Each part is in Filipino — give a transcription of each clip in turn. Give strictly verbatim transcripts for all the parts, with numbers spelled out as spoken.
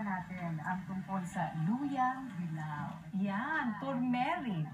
pag-uusapan natin ang tungkol sa luyang dilaw. Yan, turmeric.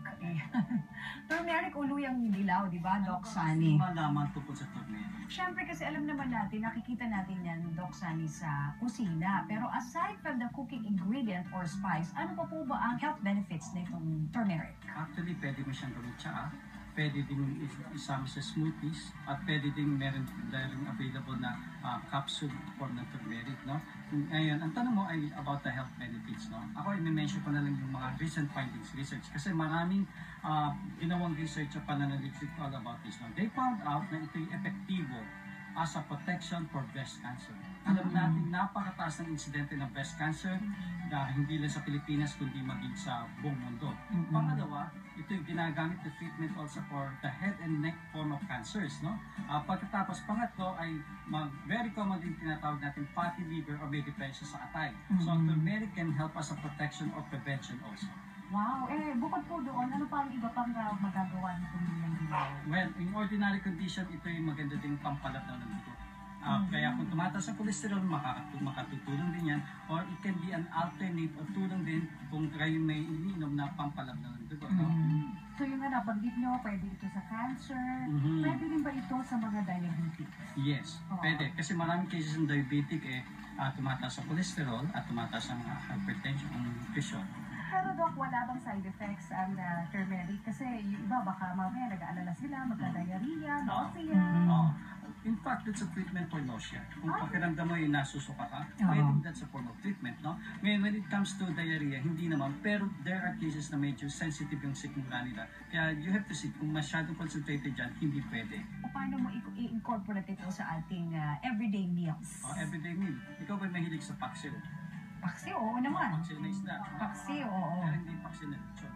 Turmeric o luyang dilaw, di ba, Doc Sonny? Malaman tungkol sa turmeric. Siyempre kasi alam naman natin, nakikita natin yan, Doc Sonny, sa kusina. Pero aside from the cooking ingredient or spice, ano pa po ba ang health benefits nitong turmeric? Actually, pwede mo siyang gawin tsaa. Pwede din isama sa smoothies at pwede din meron dahil available na uh, capsule form ng turmeric, no? Ngayon, ang tanong mo ay about the health benefits, no? Ako, i-mention ko na lang yung mga recent findings research kasi maraming uh, ginawang research at pananaliksik all about this, no? They found out na ito'y epektibo as a protection for breast cancer. Alam natin, napakataas ng insidente ng breast cancer na hindi lang sa Pilipinas kundi maging sa buong mundo. Mm-hmm. Pangalawa, ito yung ginagamit na treatment also for the head and neck form of cancers, no? Uh, pagkatapos, pangatlo ay mag, very common din tinatawag natin fatty liver or may depression sa atay. Mm-hmm. So, turmeric can help as a protection or prevention also. Wow! Eh, bukod po doon, ano pa ang iba pang uh, magagawa nitong luyang dilaw? Well, in ordinary condition, ito yung maganda ding pampalat ng dugo. Uh, mm-hmm. Kaya kung tumataas ang cholesterol, makatutulong din yan. Or it can be an alternate o tulong din kung kayo may iniinom na pampalab ng dugo. No? Mm-hmm. So yung nga nabanggit nyo, pwede ito sa cancer, mm-hmm. pwede din ba ito sa mga diabetic? Yes, oh. Pwede. Kasi maraming cases ng diabetic eh, uh, tumataas ang cholesterol at tumataas ang uh, hypertension, ang presyon. Pero Doc, wala bang side effects ang uh, turmeric? Kasi yung iba baka mamaya nag-aalala sila, magka-diarrhea, nausea. Mm-hmm. Oh. In fact, that's a treatment for nausea. Kung ah, pakiramdam mo yung nasusuka ka, uh-huh. Pwede that's a form of treatment, no? Ngayon, when it comes to diarrhea, hindi naman. Pero there are cases na medyo sensitive yung sikmura nila. Kaya you have to see, kung masyadong concentrated dyan, hindi pwede. Paano mo i-incorporate ito sa ating uh, everyday meals? Oh, everyday meal. Ikaw ba'y mahilig sa paksiw? Paksiw, oo naman. Paksiw na isda. Paksiw, oo. Pero hindi paksiw na lechon.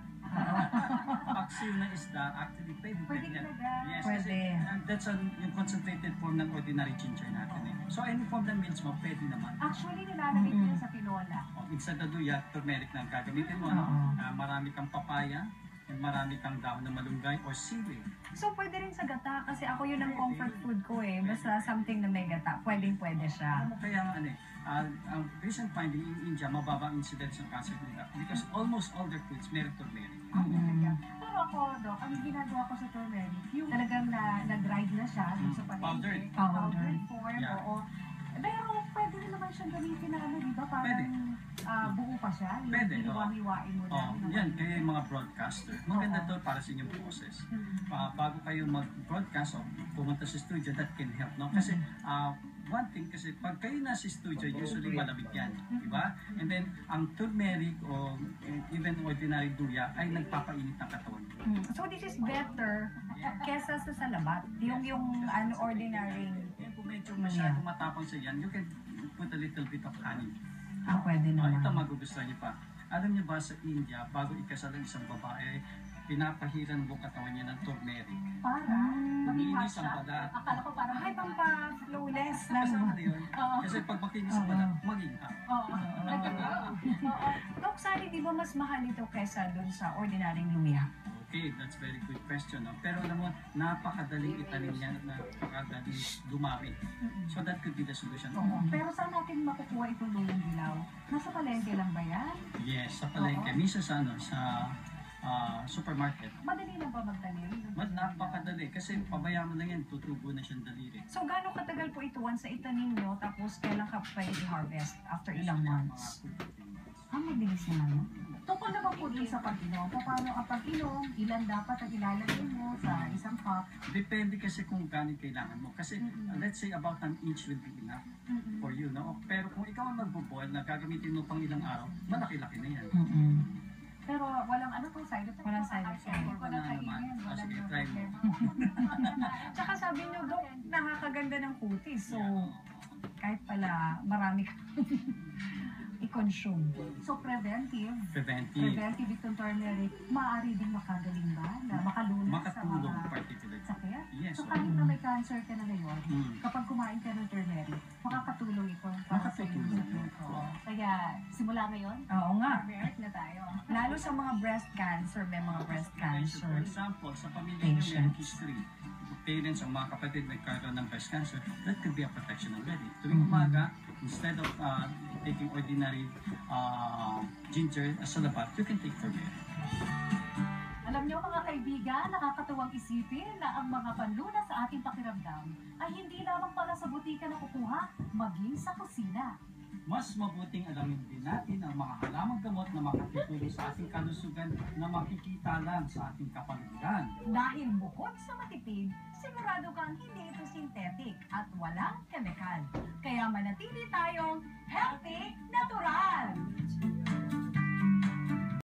Paksiw na isda, actually pwede. Pwede talaga. Yes, pwede. Kasi, uh, that's an, yung concentrated form ng ordinary ginger natin eh. So any form ng meals mo, pwede naman. Actually, nilalagay mm-hmm. ko sa tinola. Oh, instead na duya, turmeric lang gagamitin mo. Uh-huh. No? Uh, marami kang papaya, marami kang dahon na malunggay or sili. So pwede rin sa gata kasi ako yun ang comfort food ko eh. Basta something na may gata, pwedeng pwede siya. Ano kaya nga ano eh, uh, ang recent finding in India, mababa ang incidence ng cancer nila because almost all their foods meron turmeric. Mm-hmm. Pero ako, Doc, ang ginagawa ko sa turmeric, yung talagang na, na-dried na siya dun sa palengke. Powdered. Powdered form, yeah. Oo. Pero pwede rin naman siyang gamitin na ano, di ba? Parang pwede. Uh, buo pa siya, yung pwede, hiwa-hiwain mo oh, lang. Yan, kaya yung mga broadcaster. Maganda oh, to para sa inyong boses. Mm-hmm. Uh, bago kayo mag-broadcast o oh, pumunta sa studio, that can help. No? Kasi uh, one thing, kasi pag kayo nasa studio, usually malamig yan. Mm-hmm. Diba? And then, ang turmeric o even ordinary duya ay nagpapainit ng katawan. Mm-hmm. So this is better kesa sa salabat. Yung, yung ano, ordinary. Yan, kung medyo masyadong matapang sa yan, you can put a little bit of honey. Ah, pwede naman. Uh, ito magugustuhan niyo pa. Alam niyo ba sa India, bago ikasal ang isang babae, pinapahiran buong katawan niya ng turmeric. Para? Makinis ang balat. Akala ko parang, ay, pampa-flawless na. Kasama na yun. Kasi pag makinis ang balat, maging ka. Oo. Dok, Sonny, di ba mas mahal ito kesa dun sa ordinaryong luya? Okay, that's very good question. No? Pero alam mo, napakadaling itanim yan, napakadaling dumami. So that could be the solution. Oo. Pero saan natin makukuha itong luyang dilaw? Nasa palengke lang ba yan? Yes, sa palengke. Minsan sa, ano, sa uh, supermarket. Madali lang ba magtanim? Mas napakadali. Kasi pabayaan mo lang yan, tutubo na siyang daliri. So gano'ng katagal po ito once sa itanim nyo, tapos kailan ka pa i-harvest after ilang months? Ah, mabilis naman yun. Tungkol naman po din sa pag-inom, paano ang pag-inom, ilan dapat ang ilalagay mo sa isang cup? Depende kasi kung gano'ng kailangan mo. Kasi mm-hmm. uh, let's say about an inch will be enough mm-hmm. for you. No? Pero kung ikaw ang magbo-boil na gagamitin mo pang ilang araw, malaki-laki na yan. Mm-hmm. Pero walang ano pong side effect? Walang side effect. Walang kainin. Walang sige, try mo. Tsaka sabi nyo, Dok, nakakaganda ng kutis. So, kahit pala marami ka i-consume. So, preventive. Preventive. Preventive itong turmeric. Maaari din makagaling ba? Na makalunas sa mga particular sakit? Yes. So, kahit na may cancer ka na ngayon, mm. kapag kumain ka ng turmeric, makakatulong ito para sa iyong sakit. Kaya, simula ngayon, oo nga. Turmeric na tayo. Lalo sa mga breast cancer, may mga breast cancer. For example, sa pamilya nyo may history, parents ang mga kapatid nagkaroon ng breast cancer, that could be a protection already. Tuwing umaga, instead of uh, taking ordinary uh, ginger as a labat, you can take turmeric. Alam niyo mga kaibigan, nakakatuwang isipin na ang mga panlunas sa ating pakiramdam ay hindi lamang para sa butika na kukuha, maging sa kusina. Mas mabuting alamin din natin ang mga halamang gamot na makatutulong sa ating kalusugan na makikita lang sa ating kapaligiran. Dahil bukod sa matipid, sigurado kang hindi ito synthetic at walang chemical. Kaya manatili tayong healthy natural!